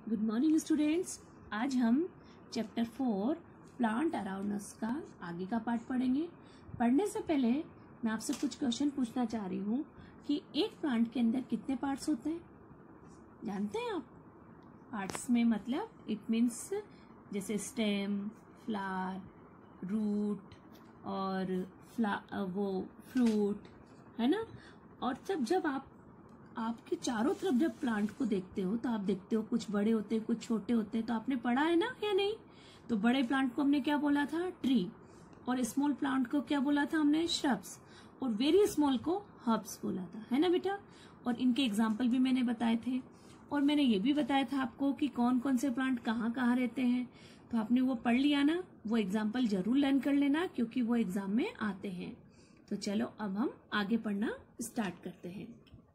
Good morning students. आज हम chapter 4 plant around us का आगे का पार्ट पढ़ेंगे। पढ़ने से पहले मैं आपसे कुछ क्वेश्चन पूछना चाह रही हूँ कि एक प्लांट के अंदर कितने पार्ट्स होते हैं, जानते हैं आप? पार्ट्स में मतलब इट मीन्स जैसे स्टेम, फ्लावर, रूट और वो फ्रूट, है ना। और तब जब आपके चारों तरफ जब प्लांट को देखते हो तो आप देखते हो कुछ बड़े होते हैं, कुछ छोटे होते हैं। तो आपने पढ़ा है ना या नहीं? तो बड़े प्लांट को हमने क्या बोला था? ट्री। और स्मॉल प्लांट को क्या बोला था हमने? श्रब्स। और वेरी स्मॉल को हर्ब्स बोला था, है ना बेटा। और इनके एग्जाम्पल भी मैंने बताए थे। और मैंने ये भी बताया था आपको कि कौन कौन से प्लांट कहाँ कहाँ रहते हैं। तो आपने वो पढ़ लिया ना, वो एग्जाम्पल जरूर लर्न कर लेना क्योंकि वो एग्जाम में आते हैं। तो चलो अब हम आगे पढ़ना स्टार्ट करते हैं।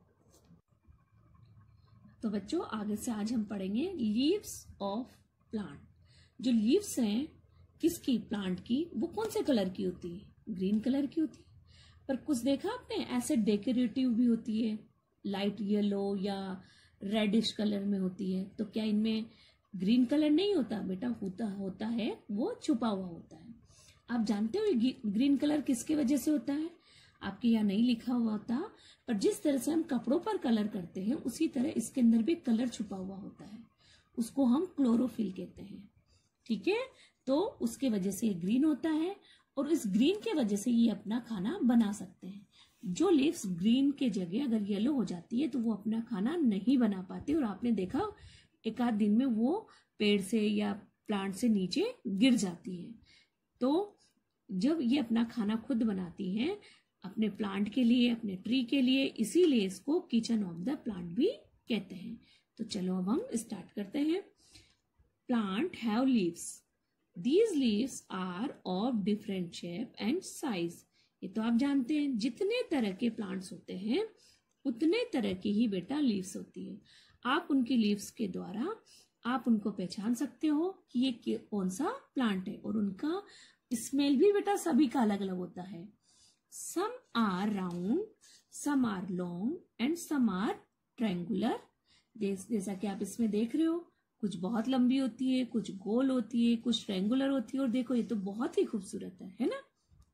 तो बच्चों आगे से आज हम पढ़ेंगे लीव्स ऑफ प्लांट। जो लीव्स हैं किसकी? प्लांट की, वो कौन से कलर की होती है? ग्रीन कलर की होती है। पर कुछ देखा आपने ऐसे डेकोरेटिव भी होती है, लाइट येलो या रेडिश कलर में होती है। तो क्या इनमें ग्रीन कलर नहीं होता बेटा? होता है, वो छुपा हुआ होता है। आप जानते हो ये ग्रीन कलर किसकी वजह से होता है? आपके यहाँ नहीं लिखा हुआ होता, पर जिस तरह से हम कपड़ों पर कलर करते हैं उसी तरह इसके अंदर भी कलर छुपा हुआ होता है। उसको हम क्लोरोफिल कहते हैं, ठीक है। तो उसके वजह से ये ग्रीन होता है और इस ग्रीन के वजह से ये अपना खाना बना सकते हैं। जो लीव्स ग्रीन के जगह अगर येलो हो जाती है तो वो अपना खाना नहीं बना पाती। और आपने देखा एक आध दिन में वो पेड़ से या प्लांट से नीचे गिर जाती है। तो जब ये अपना खाना खुद बनाती हैं अपने प्लांट के लिए, अपने ट्री के लिए, इसीलिए इसको किचन ऑफ द प्लांट भी कहते हैं। तो चलो अब हम स्टार्ट करते हैं। Plant have leaves. These leaves are of different shape and size. ये तो आप जानते हैं, जितने तरह के प्लांट्स होते हैं उतने तरह की ही बेटा लीव्स होती है। आप उनकी लीव्स के द्वारा आप उनको पहचान सकते हो कि ये कौन सा प्लांट है। और उनका स्मेल भी बेटा सभी का अलग अलग होता है। Some are round, some are long and some are triangular। जैसा कि आप इसमें देख रहे हो, कुछ बहुत लंबी होती है, कुछ गोल होती है, कुछ ट्रायंगुलर होती है। और देखो ये तो बहुत ही खूबसूरत है ना।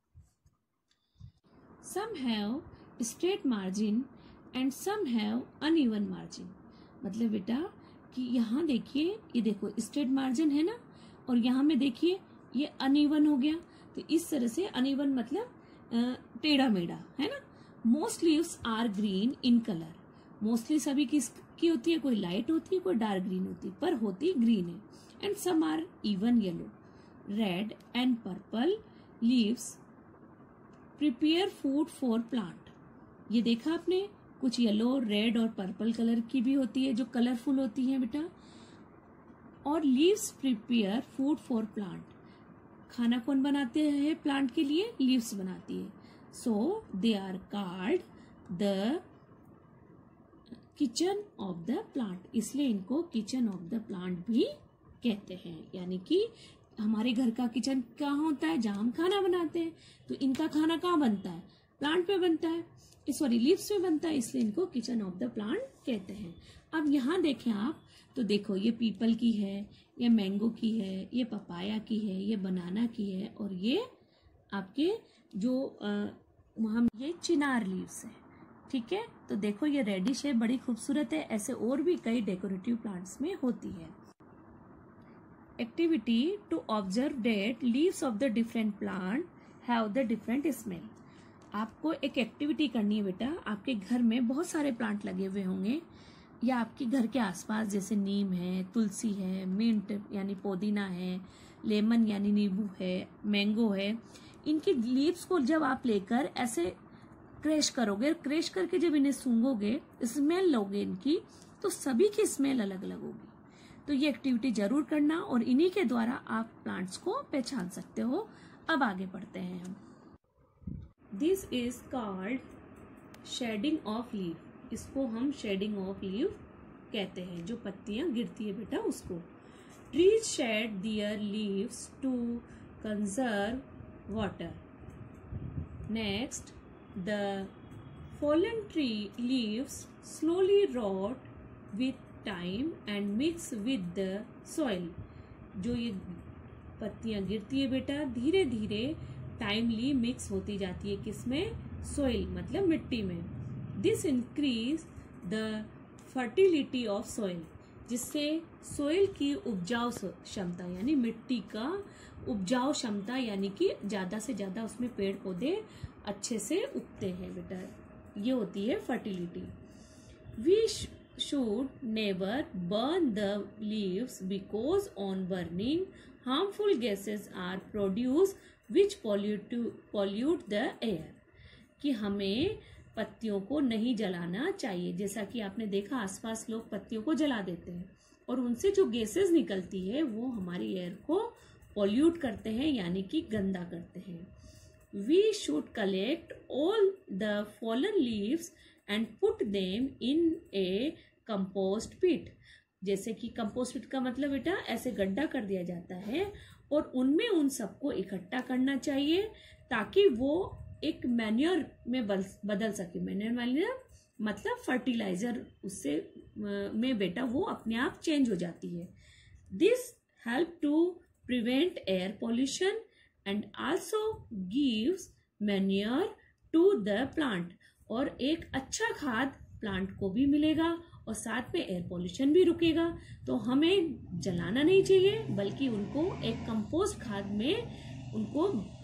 Some have straight margin and some have uneven margin। मतलब बेटा कि यहाँ देखिए, ये देखो स्ट्रेट मार्जिन है ना, और यहाँ में देखिए ये अनइवन हो गया। तो इस तरह से अनइवन मतलब टेढ़ा मेढ़ा, है ना। Most leaves are green in colour. Mostly सभी किसकी होती है? कोई लाइट होती है, कोई डार्क ग्रीन होती है, पर होती ग्रीन है। And some are even yellow, red and purple leaves prepare food for plant. ये देखा आपने, कुछ येलो, रेड और पर्पल कलर की भी होती है जो कलरफुल होती है बेटा। और leaves prepare food for plant. खाना कौन बनाते हैं प्लांट के लिए? लीव्स बनाती है। So they are called the kitchen of the plant. इसलिए इनको किचन ऑफ द प्लांट भी कहते हैं। यानी कि हमारे घर का किचन कहाँ होता है? जहाँ हम खाना बनाते हैं। तो इनका खाना कहाँ बनता है? प्लांट पे बनता है, सॉरी लीव्स पे बनता है, इसलिए इनको किचन ऑफ द प्लांट कहते हैं। अब यहाँ देखें आप, तो देखो ये पीपल की है, ये मैंगो की है, ये पपाया की है, ये बनाना की है, और ये आपके जो वहाँ ये चिनार लीव्स है, ठीक है। तो देखो ये रेडिश है, बड़ी खूबसूरत है। ऐसे और भी कई डेकोरेटिव प्लांट्स में होती है। Activity to observe that leaves of the different plant have the different smell. आपको एक एक्टिविटी करनी है बेटा। आपके घर में बहुत सारे प्लांट लगे हुए होंगे, या आपके घर के आसपास जैसे नीम है, तुलसी है, मिंट यानी पुदीना है, लेमन यानी नींबू है, मैंगो है। इनकी लीव्स को जब आप लेकर ऐसे क्रैश करोगे, क्रैश करके जब इन्हें सूंघोगे, स्मेल लोगे इनकी, तो सभी की स्मेल अलग अलग होगी। तो ये एक्टिविटी जरूर करना और इन्हीं के द्वारा आप प्लांट्स को पहचान सकते हो। अब आगे बढ़ते हैं हम। This is called shedding of leaf. इसको हम शेडिंग ऑफ लीव कहते हैं, जो पत्तियां गिरती है बेटा उसको। Trees shed their leaves to conserve water. Next, the fallen tree leaves slowly rot with time and mix with the soil. जो ये पत्तियां गिरती है बेटा, धीरे धीरे टाइमली मिक्स होती जाती है किसमें? सॉइल मतलब मिट्टी में। This increase the fertility of soil, जिससे सॉइल की उपजाऊ क्षमता यानी मिट्टी का उपजाऊ क्षमता यानी कि ज्यादा से ज्यादा उसमें पेड़ पौधे अच्छे से उगते हैं बेटा। ये होती है fertility. We should never burn the leaves because on burning harmful gases are produced which pollute the air। कि हमें पत्तियों को नहीं जलाना चाहिए। जैसा कि आपने देखा आसपास लोग पत्तियों को जला देते हैं और उनसे जो गैसेस निकलती है वो हमारी एयर को पॉल्यूट करते हैं यानी कि गंदा करते हैं। We should collect all the fallen leaves and put them in a compost pit. जैसे कि कंपोस्ट पिट का मतलब बेटा ऐसे गड्ढा कर दिया जाता है और उनमें उन सबको इकट्ठा करना चाहिए ताकि वो एक मैन्योर में बदल सके। मैन्योर मतलब फर्टिलाइजर, उससे में बेटा वो अपने आप चेंज हो जाती है। This help to prevent air pollution and also gives manure to the plant. और एक अच्छा खाद प्लांट को भी मिलेगा और साथ में एयर पॉल्यूशन भी रुकेगा। तो हमें जलाना नहीं चाहिए बल्कि उनको एक कंपोस्ट खाद में उनको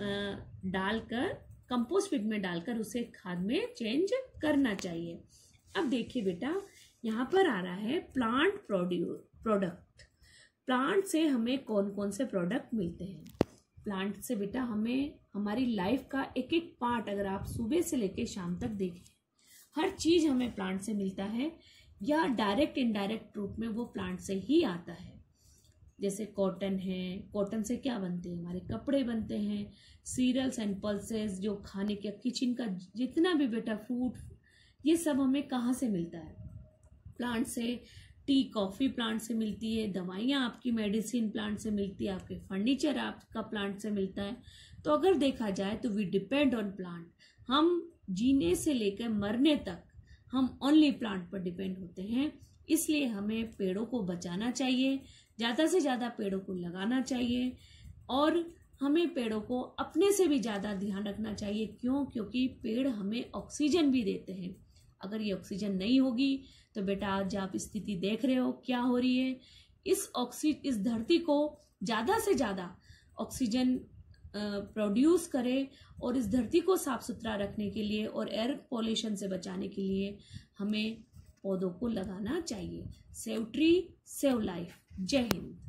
डालकर कंपोस्ट पिट में डालकर उसे खाद में चेंज करना चाहिए। अब देखिए बेटा यहाँ पर आ रहा है प्लांट प्रोडक्ट। प्लांट से हमें कौन कौन से प्रोडक्ट मिलते हैं? प्लांट से बेटा हमें हमारी लाइफ का एक एक पार्ट अगर आप सुबह से लेकर शाम तक देखें, हर चीज हमें प्लांट से मिलता है या डायरेक्ट इनडायरेक्ट रूप में वो प्लांट से ही आता है। जैसे कॉटन है, कॉटन से क्या बनते हैं? हमारे कपड़े बनते हैं। सीरियल्स एंड पल्सेस जो खाने के किचन का जितना भी बेटा फ्रूट, ये सब हमें कहाँ से मिलता है? प्लांट से। टी कॉफी प्लांट से मिलती है, दवाइयाँ आपकी मेडिसिन प्लांट से मिलती है, आपके फर्नीचर आपका प्लांट से मिलता है। तो अगर देखा जाए तो वी डिपेंड ऑन प्लांट। हम जीने से लेकर मरने तक हम ओनली प्लांट पर डिपेंड होते हैं। इसलिए हमें पेड़ों को बचाना चाहिए, ज्यादा से ज्यादा पेड़ों को लगाना चाहिए और हमें पेड़ों को अपने से भी ज्यादा ध्यान रखना चाहिए। क्यों? क्योंकि पेड़ हमें ऑक्सीजन भी देते हैं। अगर ये ऑक्सीजन नहीं होगी तो बेटा आज आप स्थिति देख रहे हो क्या हो रही है। इस धरती को ज्यादा से ज्यादा ऑक्सीजन प्रोड्यूस करे और इस धरती को साफ सुथरा रखने के लिए और एयर पॉल्यूशन से बचाने के लिए हमें पौधों को लगाना चाहिए। Save tree save life. जय हिंद।